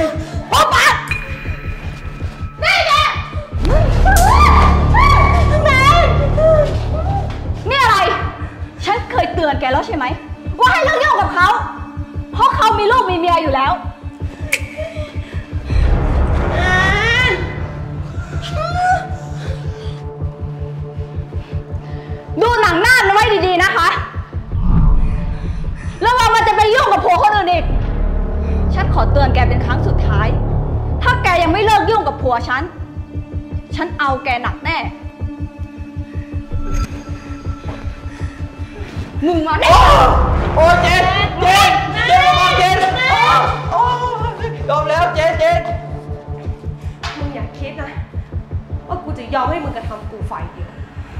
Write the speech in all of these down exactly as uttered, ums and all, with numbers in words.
นโอ้ปัดนี่แกแม่นี่อะไรฉันเคยเตือนแกแล้วใช่ไหมว่าให้เลิกยุ่งกับเขาเพราะเขามีลูกมีเมียอยู่แล้วดูหนังหน้ามันไว้ดีๆนะคะแล้วว่ามันจะไปยุ่งกับผัวคนอื่นอีกฉันขอเตือนแกเป็นครั้งสุดท้ายถ้าแกยังไม่เลิกยุ่งกับผัวฉันฉันเอาแกหนักแน่มึงมาแน่โอ้เจนเจนเจนมาเจนโอ้ยอมแล้วเจนเจนมึงอย่าคิดนะว่ากูจะยอมให้มึงกระทำกูฝ่ายเดียว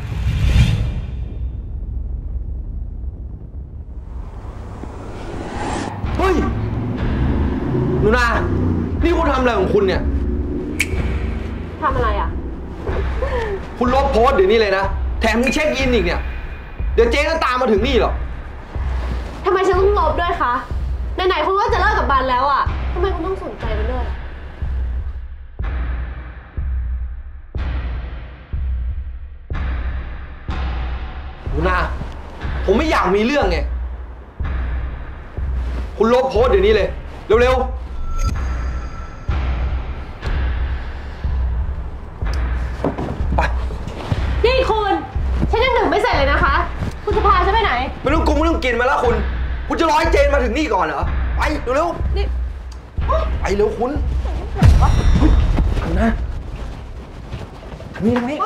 เฮ้ยหนูนานี่คุณทำอะไรของคุณเนี่ยทำอะไรอ่ะคุณลบโพสต์เดี๋ยวนี้เลยนะแถมยังเช็คอินอีกเนี่ยเดี๋ยวเจ๊ก็ตามมาถึงนี่หรอกทำไมฉันต้องลบด้วยคะไหนๆคุณก็จะเลิกกับบันแล้วอ่ะทำไมคุณต้องสนใจมันด้วยหนูนาผมไม่อยากมีเรื่องไงคุณลบโพสต์เดี๋ยวนี้เลยเร็วๆไปนี่คุณฉันยังดื่มไม่เสร็จเลยนะคะคุณจะพาฉันไปไหนไม่ต้องกุ้งไม่ต้องกินมาแล้วคุณคุณจะรอให้เจนมาถึงนี่ก่อนเหรอไปเร็วๆนี่ไปเร็วคุณเฮ้ยทำนะนี่ทำไม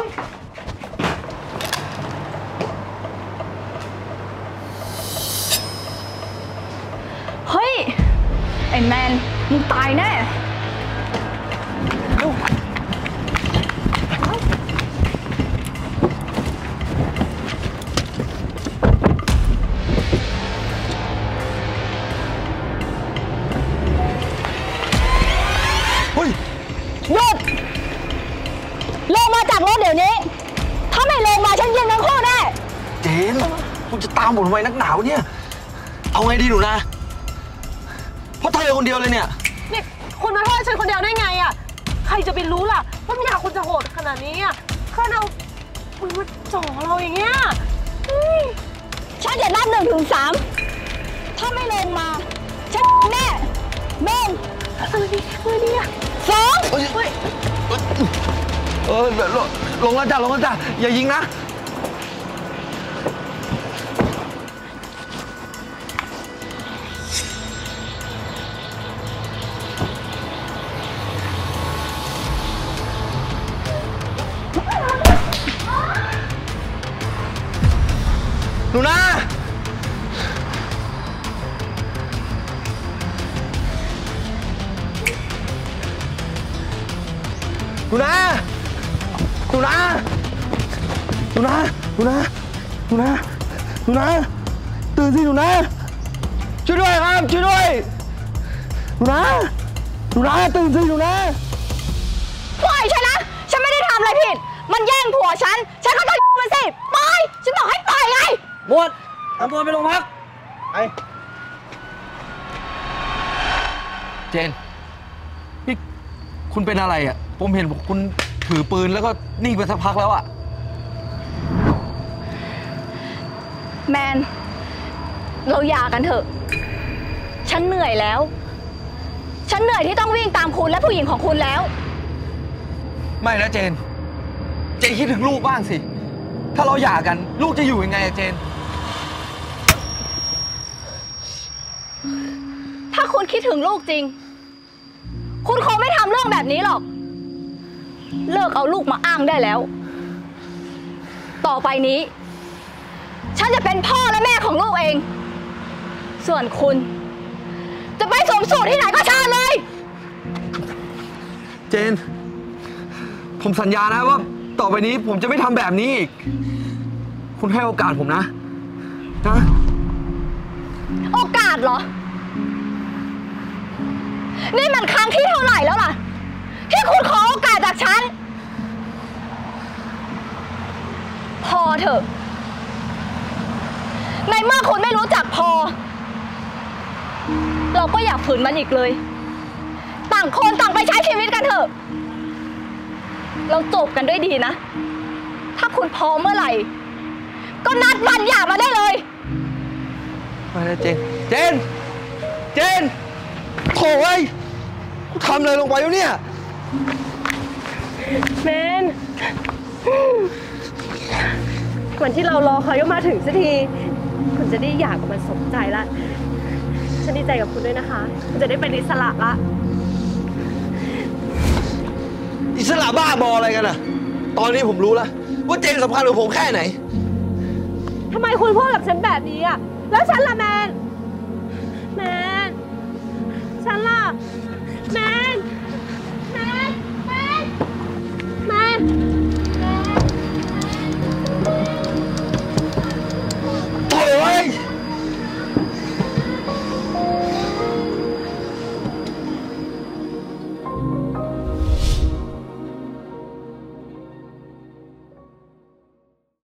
เฮ้ยไอ้แมนมึงตายแน่หยุดลงมาจากรถเดี๋ยวนี้ถ้าไม่ลงมาฉันยิงทั้งคู่แน่เจนคุณจะตามผมทำไมนักหนาวเนี่ยเอาไงดีหนูนะเพราะเธอคนเดียวเลยเนี่ยนี่คุณมาโทษฉันคนเดียวได้ไงอ่ะใครจะไปรู้ล่ะว่าเมียคุณจะโหดขนาดนี้อ่ะแค่เอาคุณมาจ่อเราอย่างเงี้ยฉันจะนับหนึ่งถึงสามถ้าไม่ลงมาฉันแน่หนึ่งเออดีเออดีอ่ะสองเออลงแล้วจ้ะลงแล้วจ้ะอย่ายิงนะหนูนาหนูนาหนูนาหนูนาหนูนาหนูนาหนูนาตื่นสิหนูนาช่วยด้วยครับช่วยด้วยหนูนาหนูนาตื่นสิหนูนาปล่อยฉันนะฉันไม่ได้ทำอะไรผิดมันแย่งผัวฉันฉันก็ต้องมันสิปล่อยฉันบอกให้ปล่อยไงหมดเอาตัวไปโรงพักไอเจนนี่คุณเป็นอะไรอ่ะผมเห็นคุณถือปืนแล้วก็นิ่งไปสักพักแล้วอ่ะแมนเราหย่ากันเถอะฉันเหนื่อยแล้วฉันเหนื่อยที่ต้องวิ่งตามคุณและผู้หญิงของคุณแล้วไม่นะเจนเจนคิดถึงลูกบ้างสิถ้าเราหย่ากันลูกจะอยู่ยังไงอะเจนถ้าคุณคิดถึงลูกจริงคุณคงไม่ทำเรื่องแบบนี้หรอกเลิกเอาลูกมาอ้างได้แล้วต่อไปนี้ฉันจะเป็นพ่อและแม่ของลูกเองส่วนคุณจะไปสมสู่ที่ไหนก็เชิญเลยเจนผมสัญญานะว่าต่อไปนี้ผมจะไม่ทำแบบนี้อีกคุณให้โอกาสผมนะนะโอกาสเหรอนี่มันครั้งที่เท่าไหร่แล้วล่ะที่คุณขอโอกาสจากฉันพอเถอะในเมื่อคุณไม่รู้จักพอเราก็อย่าฝืนมันอีกเลยต่างอะ เราจบกันด้วยดีนะ ถ้าคุณพร้อมเมื่อไหร่ ก็นัดวันหย่ามาได้เลยมาเลยเจน เจน เจนโถ่เว้ยกูทำอะไรลงไปวะเนี่ยเมนวันที่เรารอเขายังมาถึงสักที คุณจะได้หย่ากับมันสมใจละ ฉันดีใจกับคุณด้วยนะคะ คุณจะได้เป็นอิสระละอิสระบ้าบออะไรกันอะตอนนี้ผมรู้แล้วว่าเจนสำคัญกับผมแค่ไหนทำไมคุณพูดกับฉันแบบนี้อ่ะ แล้วฉันล่ะแมน แมน ฉันล่ะ แมน